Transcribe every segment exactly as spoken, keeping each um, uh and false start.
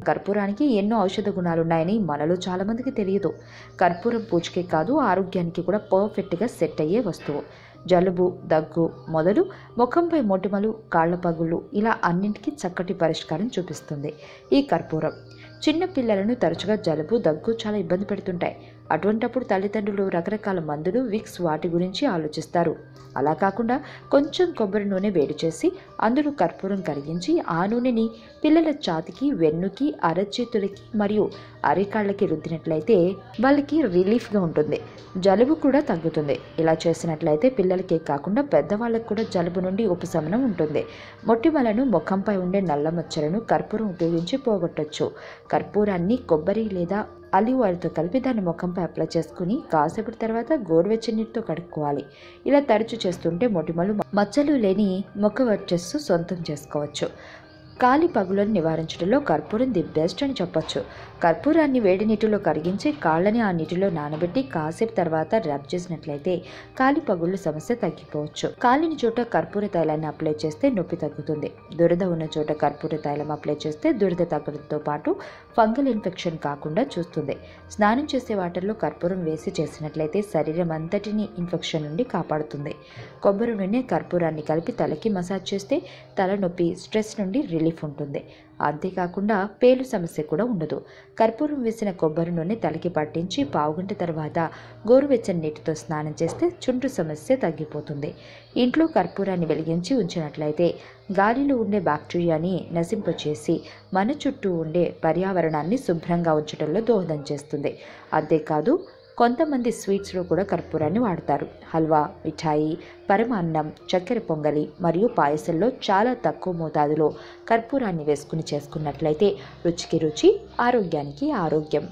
కర్పూరానికి ఎన్నో ఔషధ గుణాలున్నాయని మనలో చాలామందికి తెలియదు. కర్పూరం పూజకే కాదు, ఆరోగ్యానికి కూడా పర్ఫెక్ట్గా సెట్ అయ్యే వస్తువు. జలుబు, దగ్గు మొదలు ముఖంపై మొటిమలు, కాళ్ల పగుళ్ళు ఇలా అన్నింటికీ చక్కటి పరిష్కారం చూపిస్తుంది ఈ కర్పూరం. చిన్న పిల్లలను తరచుగా జలుబు, దగ్గు చాలా ఇబ్బంది పెడుతుంటాయి. అటువంటప్పుడు తల్లిదండ్రులు రకరకాల మందులు, విక్స్ వాటి గురించి ఆలోచిస్తారు. అలా కాకుండా కొంచెం కొబ్బరి నూనె వేడి చేసి అందులో కర్పూరం కరిగించి ఆ నూనెని పిల్లల ఛాతికి, వెన్నుకి, అరచేతులకి మరియు అరికాళ్ళకి రుద్దినట్లయితే వాళ్ళకి రిలీఫ్గా ఉంటుంది. జలుబు కూడా తగ్గుతుంది. ఇలా చేసినట్లయితే పిల్లలకే కాకుండా పెద్దవాళ్ళకు కూడా జలుబు నుండి ఉపశమనం ఉంటుంది. మొటిమలను, ముఖంపై ఉండే నల్ల మచ్చలను కర్పూరం ఉపయోగించి పోగొట్టచ్చు. కర్పూరాన్ని కొబ్బరి లేదా ఆలివ్ ఆయిల్తో కలిపి దాన్ని ముఖంపై అప్లై చేసుకుని కాసేపటి తర్వాత గోరువెచ్చని నీటితో కడుక్కోవాలి. ఇలా తరచు చేస్తుంటే మొటిమలు, మచ్చలు లేని ముఖ వర్చస్సు సొంతం చేసుకోవచ్చు. కాలి పగులను నివారించడంలో కర్పూరం ది బెస్ట్ అని చెప్పొచ్చు. కర్పూరాన్ని వేడి నీటిలో కరిగించి కాళ్ళని ఆ నీటిలో నానబెట్టి కాసేపు తర్వాత రబ్ చేసినట్లయితే కాలి పగుళ్ళ సమస్య తగ్గిపోవచ్చు. కాలిన చోట కర్పూర తైలాన్ని అప్లై చేస్తే నొప్పి తగ్గుతుంది. దురద ఉన్న చోట కర్పూర తైలం అప్లై చేస్తే దురద తగ్గడంతో పాటు ఫంగల్ ఇన్ఫెక్షన్ కాకుండా చూస్తుంది. స్నానం చేసే వాటర్లో కర్పూరం వేసి చేసినట్లయితే శరీరం అంతటిని ఇన్ఫెక్షన్ నుండి కాపాడుతుంది. కొబ్బరి నూనె, కర్పూరాన్ని కలిపి తలకి మసాజ్ చేస్తే తలనొప్పి, స్ట్రెస్ నుండి రిలీఫ్ ఉంటుంది. అంతేకాకుండా పేలు సమస్య కూడా ఉండదు. కర్పూరం వేసిన కొబ్బరి నూనె తలకి పట్టించి పావుగంట తర్వాత గోరువెచ్చని నీటితో స్నానం చేస్తే చుండ్రు సమస్య తగ్గిపోతుంది. ఇంట్లో కర్పూరాన్ని వెలిగించి ఉంచినట్లయితే గాలిలో ఉండే బ్యాక్టీరియాని నశింపచేసి మన చుట్టూ ఉండే పర్యావరణాన్ని శుభ్రంగా ఉంచడంలో దోహదం చేస్తుంది. అంతేకాదు కొంతమంది స్వీట్స్లో కూడా కర్పూరాన్ని వాడతారు. హల్వా, మిఠాయి, పరమాన్నం, చక్కెర పొంగలి మరియు పాయసంలో చాలా తక్కువ మోతాదులో కర్పూరాన్ని వేసుకుని చేసుకున్నట్లయితే రుచికి రుచి, ఆరోగ్యానికి ఆరోగ్యం.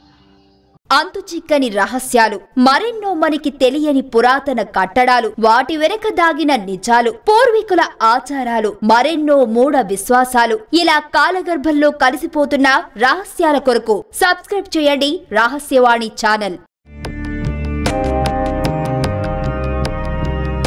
అంతు చిక్కని రహస్యాలు, మరెన్నో మనకి తెలియని పురాతన కట్టడాలు, వాటి వెనక దాగిన నిజాలు, పూర్వీకుల ఆచారాలు, మరెన్నో మూఢ విశ్వాసాలు, ఇలా కాలగర్భంలో కలిసిపోతున్న రహస్యాల కొరకు సబ్స్క్రైబ్ చేయండి రహస్యవాణి ఛానల్.